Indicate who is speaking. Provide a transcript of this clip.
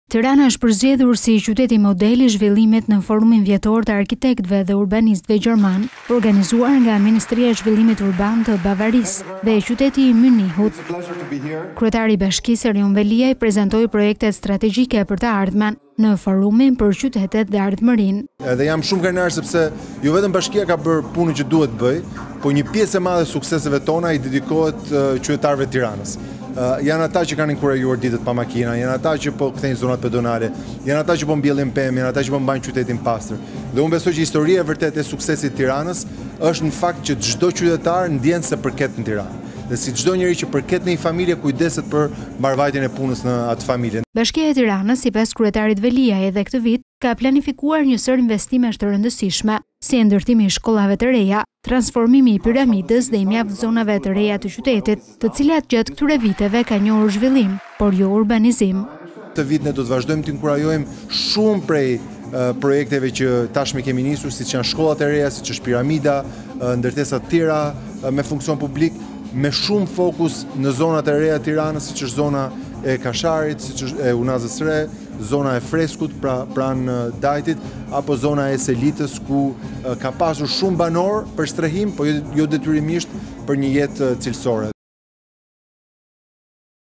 Speaker 1: Tirana është përzgjedhur si qyteti model I zhvillimit në forumin vjetor të arkitektëve dhe urbanistëve gjerman, organizuar nga Ministria e Zhvillimit Urban të Bavarisë dhe qyteti I Munihut. Kryetari I Bashkisë Erion Veliaj prezantoi projektet strategjike për të ardhmen në forumin për qytetet dhe ardhmërinë.
Speaker 2: Dhe jam shumë krenar sepse jo vetëm bashkia ka bërë punën që duhet bëj, po një pjesë e madhe e sukseseve tona I dedikohet qytetarëve të Tiranës. Janë ata që kanë inkurajuar ditët pa makina, janë ata që po kthejnë zonat pedonale, janë ata që po mbjellin pemë, janë ata që po mbajnë qytetin pastër. Dhe unë besoj që historia e vërtetë e suksesit të Tiranës është në fakt që çdo qytetar ndjen se përket në Tiranë. Dhe si çdo njeri që përket në një familje kujdeset për mbarvajtjen e punës në atë familje.
Speaker 1: Bashkia e Tiranës, sipas kryetarit Veliaj, edhe këtë vit ka planifikuar një sër investimesh të rëndësishme, si ndërtimi I shkollave të reja, transformimi I piramidës dhe I mjaft zonave të reja të qytetit, të cilat gjatë këtyre viteve ka njohur zhvillim, por jo urbanizim.
Speaker 2: Këtë vit ne do të vazhdojmë të inkurajojmë shumë prej projekteve që tashmë kemi nisur, siç janë shkollat e reja, siç është piramida, ndërtesa të tjera me funksion publik, me shumë fokus në zonat e reja të Tiranës, siç është zona e Kasharit, siç është e Unazës Re, zona e Freskut pranë Dajtit, apo zona e Selitës ku ka pasur shumë banor për strehim, po jo detyrimisht për një jetë cilësore.